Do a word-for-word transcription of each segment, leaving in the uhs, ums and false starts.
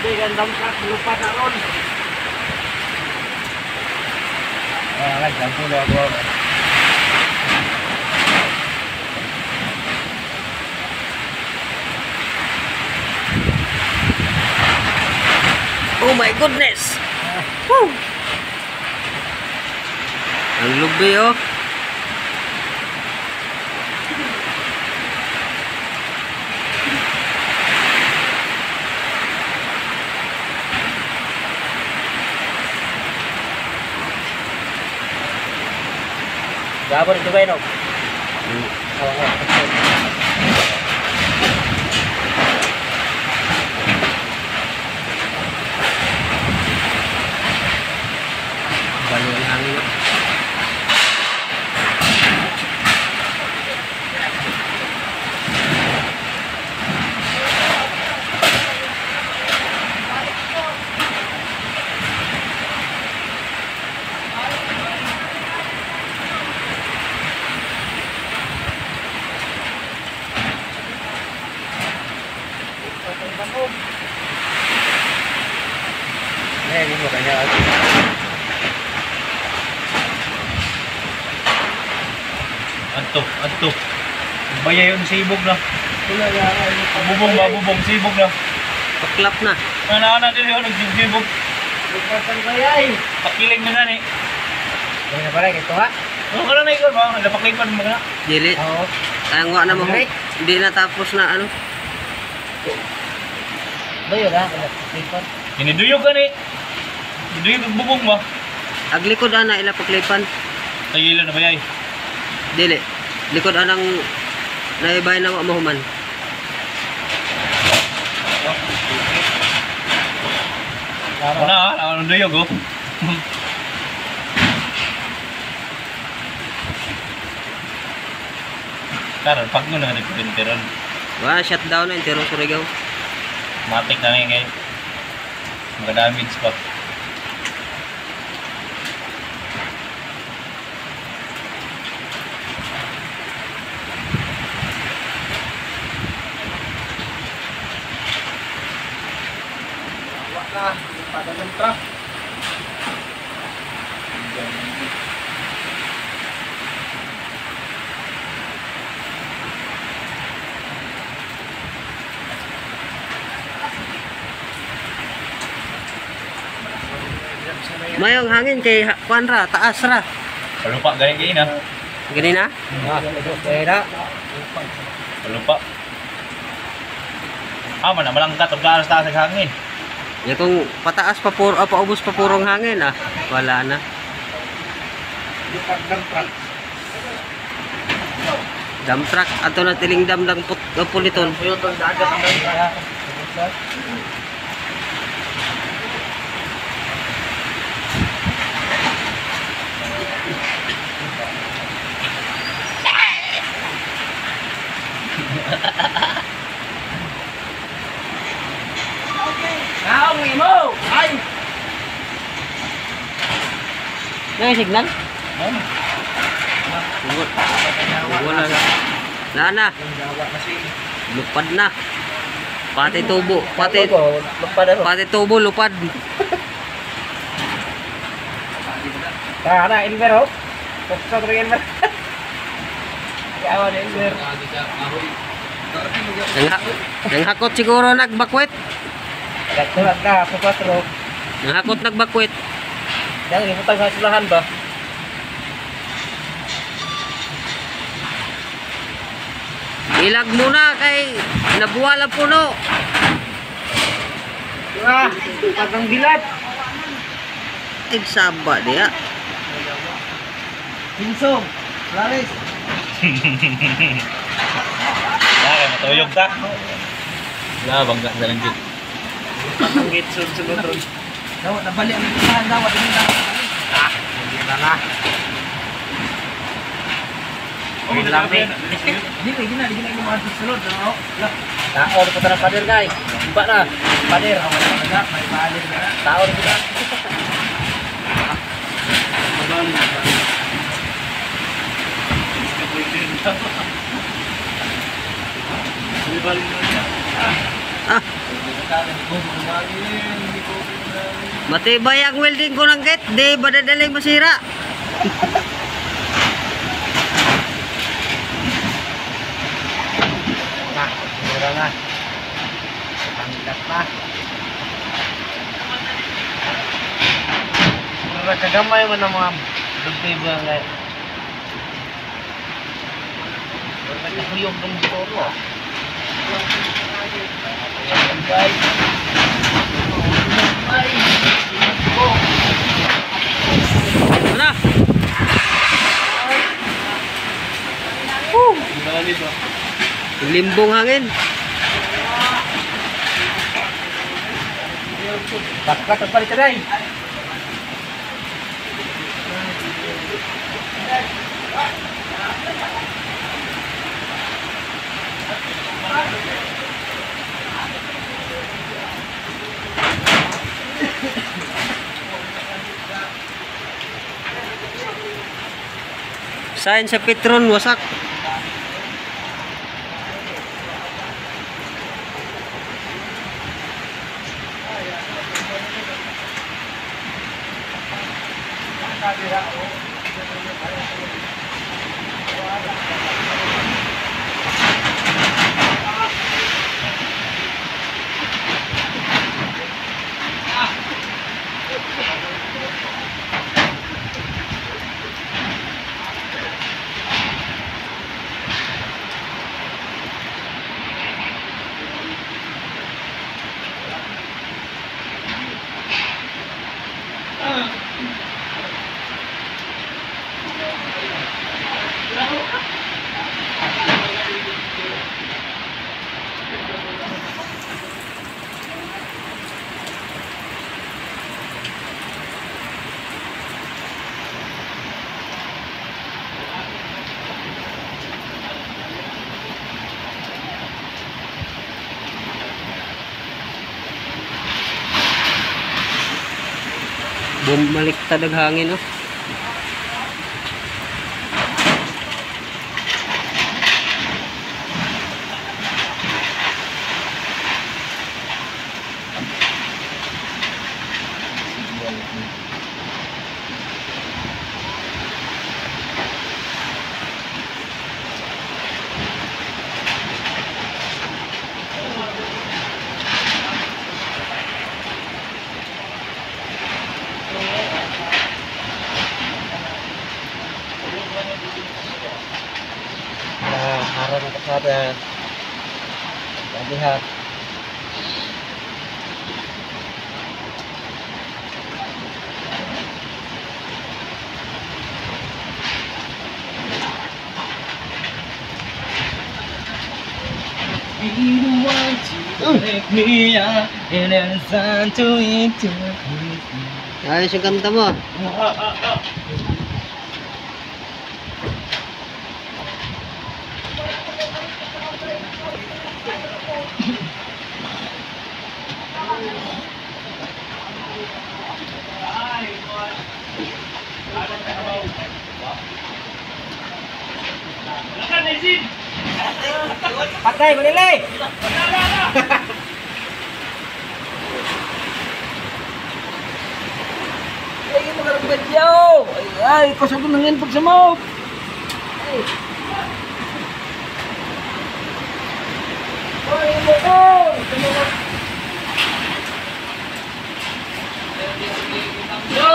gandam truck lupa taron. Ah, lagi lampu dah gua. Oh my goodness. Woo. Ang lubi oh. Gabar itu kayak nok. Balo ang hangin. Eh, ini makanya Anto, anto. Baya yun sibog na. wala ya. Bubong ba, bubong sibog na. Paklap na. Anak-anak din yun, nagsibog. Lupasan bayay. Pakiling na gani. Ini na pala ito ha. Oo, ka lang na ikaw ba? Napaklipan mo na. Dili. Oo. Ang wa na mo. Right. Hindi na tapos na ano. Bayo na, lipat. Iniduyog ka ni. Iniduyog ang bubong ba? Aglikod ana ila paklipan. Tagilan na ba yay? Dili. Likod anang naibay na wa mahuman. Ano na ha? Ano duyog oh? Karon, pag mo na nagpintiran. Wa shutdown na intero Surigao. Matik na ngayon ngayon. Mag-damage pa. Wala, pada ng truck. Mayong hangin kay ha- kuan ra, taas ra. Palupa, ganyan ganyan ha. Gani na? Ah, ito pera. Palupa. Ah, mana malangkat. Ang kaaras taas ang hangin. Ya kung pataas pa puro, ah, paubos pa purong hangin ah. Wala na. Lipat ng truck. Dump truck ato na tiling dam lang put uh, puliton. Puyotong dagat ang kaya. Naong mo! Ay! May signal? Wala na. Wala na. Lupad na. Pati tubo, pati Lupad ano? pati tubo lupad. Ah, na Elmer oh. Sa sa Elmer. Kaya na Elmer. Nang, ha- nang hakot siguro nagbakwit. Dagdag ka sa patro. Nang hakot nagbakwit. Yang ibutang sa sulahan ba? Ilag muna kay nabuwala puno. Ah, patang bilat. Igsaba dia. Pinsong. Laris. Kaya matuyog ta. Wala, bangga na lang dyan. Patang gitsun sa lutron. Daw, nabali ang sulahan daw. Hindi na. Ah, hindi na na. Oh, Lang ni. Di lagi na, lagi na yung mga susunod. Taon ko na pader guys. Iba na. Pader. May pader na. Taon ko na. Ah, Matibay ang welding ko ng gate, di ba dadaling masira? Na, mura na. Pangkat na. Mura kagamay man ang mga dugtay ba nga. Mura kakuyog ng bukoro. Guys. Mana? Limbong hangin. Takkat ang palit tayo. Sign sa Petron wasak. Bumaliktad ang hangin, oh. Nah, harap ng kasada. Lihat. You want to take me out and then sun to into Ayos yung kanta mo. Patay, manilay! Ay, magarapit yaw! Ay, ay, kusog ko nangin pag sumog! Ay! Ay, motor! Sumog! Yo!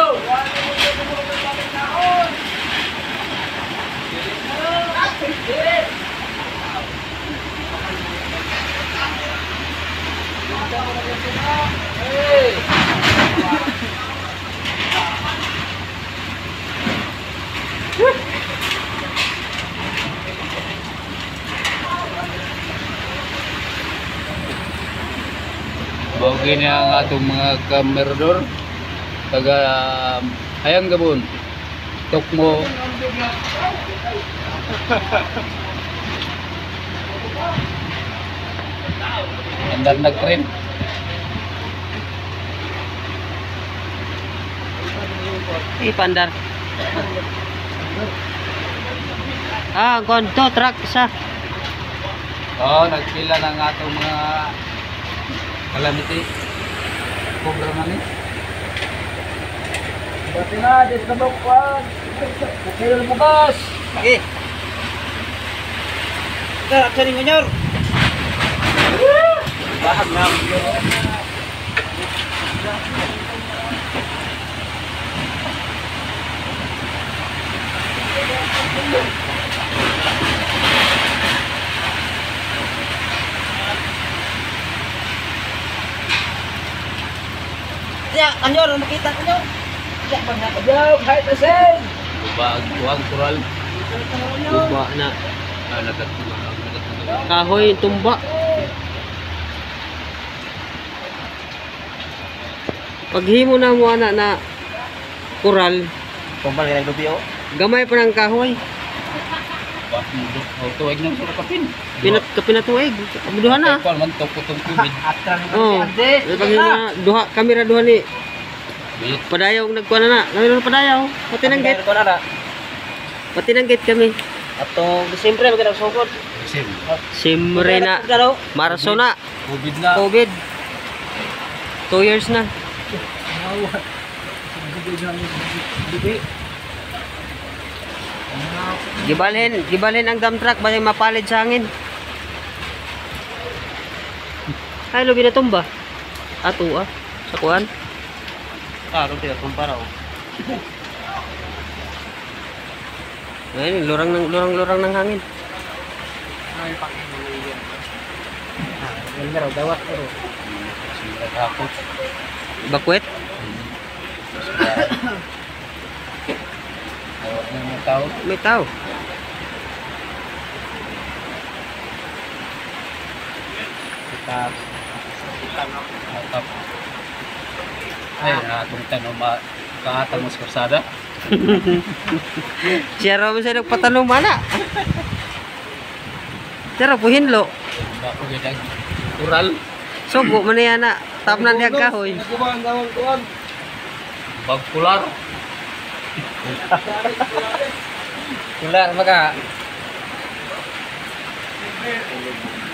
Bawagin niya ang atong mga kamerador. Taga Hayang Gabon. Tukmo. Andar nag-train. Eh, pandar. Ah, konto, truck, isa. Oo, nagpila ng atong mga Calamity. Cobra man eh. Bati na, dis na bukwan. Kaya na bukas. Sige. Ito, action yung manyor. Bahag na. Ya, kanyor, makita kanyor. Ya, pagkakabyaw, kahit asin. Bag, tuwag, kural. Tumba na. Ah, lagat tuwag, lagat tuwag. Kahoy, tumba. Paghimo na mo ana na kural, Kumpal kaya naglubi o. gamay pa ng kahoy. Bak mo do. O, tuwag nang sura kapin. Pinat kapinatuig. Duha na. Kumpal man to kutong kubid. Atran Oh. ande. Paghimo na duha kamera duha ni Bit. padayaw nagkuha na na. Kamera padayaw. Pati ng gate. ko na ra. Pati ng gate kami. Atong Disyembre magandang sugod. Sim. Simre na. Marso na. Kubid na. COVID. Two years na. Gibalhin, gibalhin ang dump truck bali mapalid sa hangin. Ay, lubi na tumba. Ato ah, sa kuan. Ah, ito tira kumpara o. Ayun, lurang ng lurang lurang ng hangin. Yan nga raw dawat pero. Sila kapot. Bakwet. Tawag na mga tao. May tao. Kita. Atap. Ay, atong tanong ma kaatang mas kursada. Siya raw sa nagpatanong mana. Siya raw puhinlo. Bako gayang kural. Sugo man na yan na. Tap na diag kahoy. Bag pular. Kular maka.